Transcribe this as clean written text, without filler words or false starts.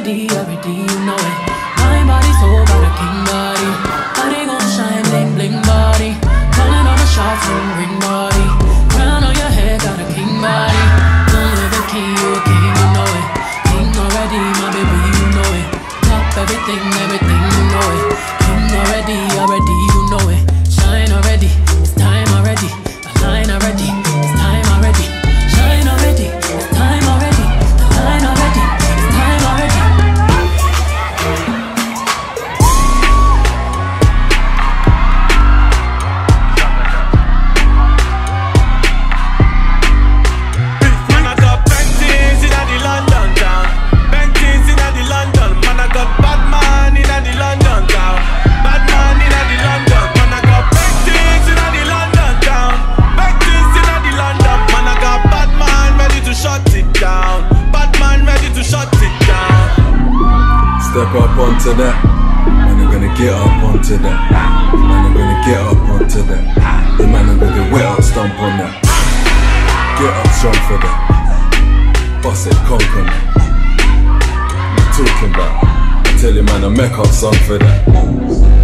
already, you know it. My body soul got a king body. Body gon' shine, bling bling body. Calling all the shots and ring body. Crown on your head, got a king body. Don't live a king, you a king, you know it. King already, my baby, you know it. Top everything, you know it. King already, you know it. Shine already, it's time already. Align already, it's time already. Shine already, it's time already. Align already, it's time already. Man, I got paintings in the London town. Paintings in the London. Man, I got Batman in the London town. Batman in the London. Man, I got paintings in the London town. Paintings in the London. Man, I got Batman ready to shut it down. Batman ready to shut it down. Step up onto that, man, I'm gonna get up onto that. Man, I'm gonna get up onto that. The man, I'm gonna wet up, stomp on that. Get up strong for that. Bust it, coke on that. What you talking about? I tell you, man, I make up song for that.